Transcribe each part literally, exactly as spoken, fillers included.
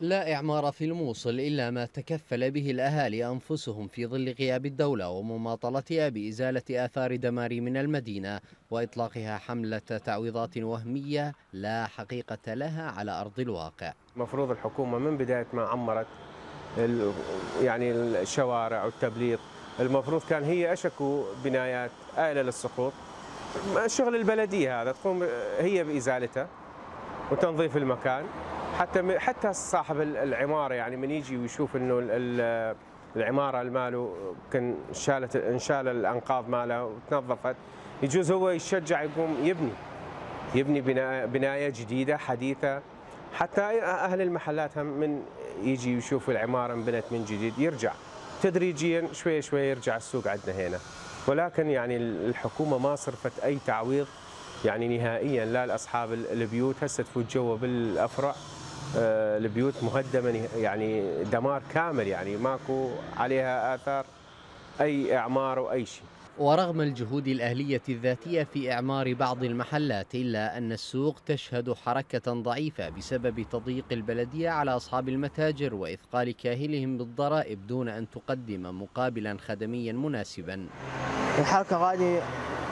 لا إعمار في الموصل إلا ما تكفل به الأهالي أنفسهم في ظل غياب الدولة ومماطلتها بإزالة آثار دمار من المدينة وإطلاقها حملة تعويضات وهمية لا حقيقة لها على أرض الواقع. المفروض الحكومة من بداية ما عمرت ال- يعني الشوارع والتبليط، المفروض كان هي أشكو بنايات آلة للسقوط. شغل البلدية هذا تقوم هي بإزالته وتنظيف المكان، حتى حتى صاحب العمارة يعني من يجي ويشوف انه ال- العمارة الماله كان شالت انشال الانقاض ماله وتنظفت، يجوز هو يشجع يقوم يبني يبني بناية بناية جديدة حديثة. حتى أهل المحلات هم من يجي يشوف العمارة انبنت من جديد يرجع تدريجيا شوي شوي يرجع السوق عندنا هنا. ولكن يعني الحكومة ما صرفت أي تعويض يعني نهائيا لا لأصحاب البيوت. هسه تفوت جوا بالأفرع آه، البيوت مهدمة يعني دمار كامل، يعني ماكو عليها آثار أي إعمار وأي شيء. ورغم الجهود الأهلية الذاتية في إعمار بعض المحلات إلا أن السوق تشهد حركة ضعيفة بسبب تضييق البلدية على أصحاب المتاجر وإثقال كاهلهم بالضرائب دون أن تقدم مقابلا خدميا مناسبا. الحركة هذه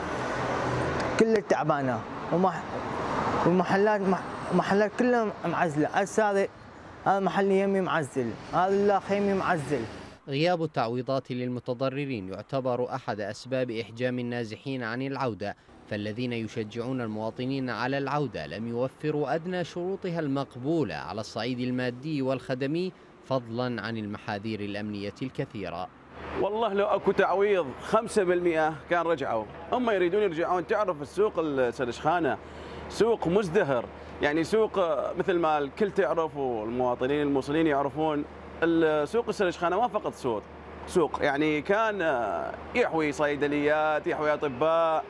كلها تعبانة ومح... والمحلات مح... محلات كلها معزلة. هسه هذا هذا محل يمي معزل، هذا الاخ يمي معزل. غياب التعويضات للمتضررين يعتبر أحد أسباب إحجام النازحين عن العودة، فالذين يشجعون المواطنين على العودة لم يوفروا أدنى شروطها المقبولة على الصعيد المادي والخدمي، فضلا عن المحاذير الأمنية الكثيرة. والله لو اكو تعويض خمسة بالمئة كان رجعوا، هم يريدون يرجعون. تعرف السوق السرشخانة سوق مزدهر، يعني سوق مثل ما الكل تعرف والمواطنين الموصلين يعرفون، السوق السرشخانة ما فقط سوق سوق يعني كان يحوي صيدليات، يحوي اطباء،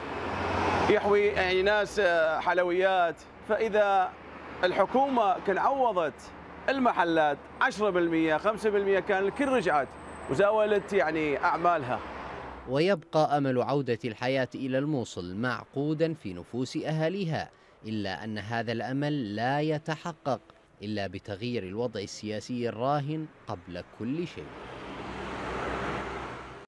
يحوي يعني ناس حلويات. فاذا الحكومة كان عوضت المحلات عشرة بالمئة خمسة بالمئة كان الكل رجعت وزاولت يعني أعمالها. ويبقى أمل عودة الحياة إلى الموصل معقودا في نفوس أهاليها، إلا أن هذا الأمل لا يتحقق إلا بتغيير الوضع السياسي الراهن قبل كل شيء.